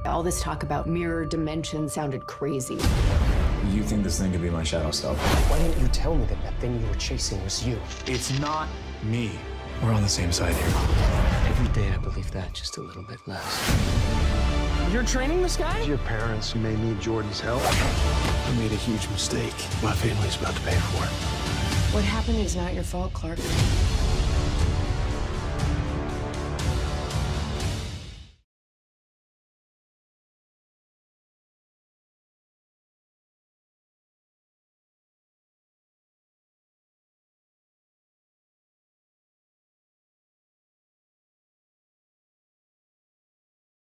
All this talk about mirror dimension sounded crazy. You think this thing could be my shadow self? Why didn't you tell me that that thing you were chasing was you? It's not me. We're on the same side here. Every day I believe that, just a little bit less. You're training this guy? Your parents may need Jordan's help. I made a huge mistake. My family's about to pay for it. What happened is not your fault, Clark.